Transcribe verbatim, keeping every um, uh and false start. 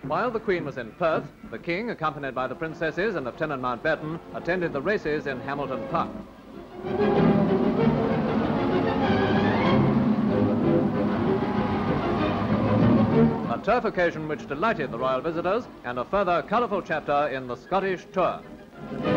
While the Queen was in Perth, the King, accompanied by the Princesses and Lieutenant Mountbatten, attended the races in Hamilton Park. A turf occasion which delighted the royal visitors, and a further colourful chapter in the Scottish tour.